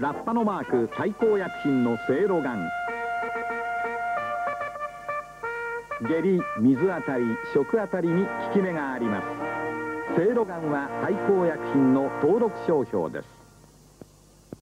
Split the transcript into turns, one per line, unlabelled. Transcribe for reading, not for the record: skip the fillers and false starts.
ラッパのマーク大幸薬品のせいろがん。下痢、水あたり、食あたりに効き目があります。せいろがんは大幸薬品の登録商標です。